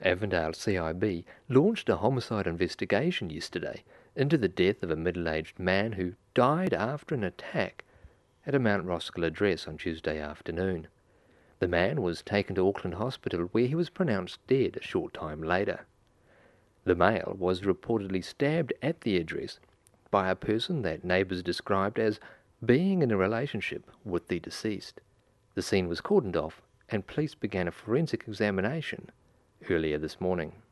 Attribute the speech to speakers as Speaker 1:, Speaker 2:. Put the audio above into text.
Speaker 1: Avondale CIB launched a homicide investigation yesterday into the death of a middle-aged man who died after an attack at a Mount Roskill address on Tuesday afternoon. The man was taken to Auckland Hospital where he was pronounced dead a short time later. The male was reportedly stabbed at the address by a person that neighbours described as being in a relationship with the deceased. The scene was cordoned off and police began a forensic examination earlier this morning.